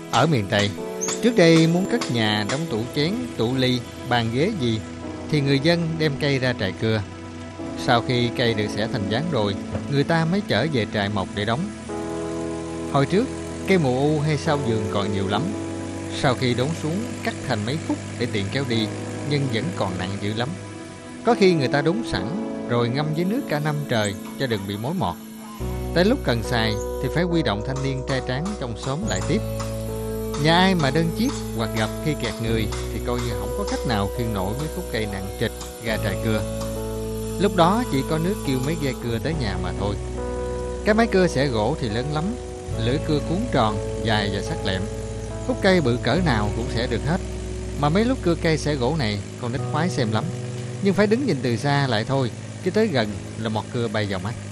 Ở miền Tây, trước đây muốn cất nhà, đóng tủ chén, tủ ly, bàn ghế gì thì người dân đem cây ra trại cưa. Sau khi cây được xẻ thành dáng rồi, người ta mới chở về trại mộc để đóng. Hồi trước, cây mù u hay sao giường còn nhiều lắm. Sau khi đốn xuống, cắt thành mấy khúc để tiện kéo đi, nhưng vẫn còn nặng dữ lắm. Có khi người ta đốn sẵn rồi ngâm với nước cả năm trời cho đừng bị mối mọt. Tới lúc cần xài thì phải huy động thanh niên trai tráng trong xóm lại tiếp. Nhà ai mà đơn chiếc hoặc gặp khi kẹt người thì coi như không có cách nào khiêng nổi mấy khúc cây nặng trịch ra trại cưa. Lúc đó chỉ có nước kêu mấy ghe cưa tới nhà mà thôi. Cái máy cưa xẻ gỗ thì lớn lắm, lưỡi cưa cuốn tròn, dài và sắc lẹm. Khúc cây bự cỡ nào cũng xẻ được hết. Mà mấy lúc cưa cây xẻ gỗ này con nít khoái xem lắm. Nhưng phải đứng nhìn từ xa lại thôi, chứ tới gần là mọt cưa bay vào mắt.